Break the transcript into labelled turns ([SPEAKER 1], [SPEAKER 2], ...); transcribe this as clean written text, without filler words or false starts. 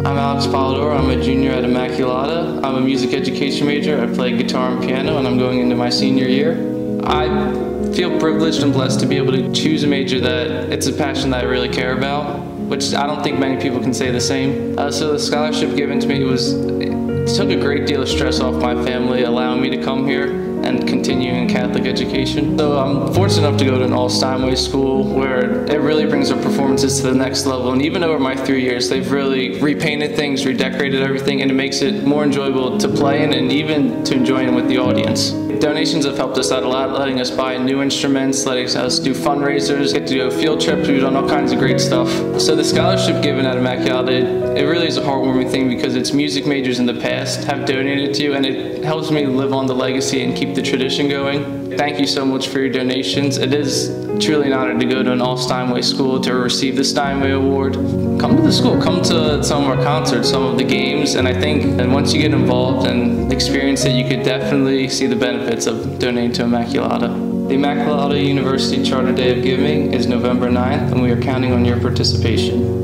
[SPEAKER 1] I'm Alex Polidoro. I'm a junior at Immaculata. I'm a music education major. I play guitar and piano, and I'm going into my senior year. I feel privileged and blessed to be able to choose a major that it's a passion that I really care about, which I don't think many people can say the same. So the scholarship given to me took a great deal of stress off my family, allowing me to come here and continue in Catholic education. So I'm fortunate enough to go to an all-Steinway school where it really brings our performances to the next level. And even over my 3 years, they've really repainted things, redecorated everything, and it makes it more enjoyable to play in and even to enjoy it with the audience. Donations have helped us out a lot, letting us buy new instruments, letting us do fundraisers, get to go field trips. We've done all kinds of great stuff. So the scholarship given at Immaculata, it really is a heartwarming thing because it's music majors in the past have donated to you, and it helps me live on the legacy and keep the tradition going. Thank you so much for your donations. It is truly an honor to go to an all-Steinway school to receive the Steinway Award. Come to the school, come to some of our concerts, some of the games, and I think that once you get involved and experience it, you could definitely see the benefits of donating to Immaculata. The Immaculata University Charter Day of Giving is November 9th, and we are counting on your participation.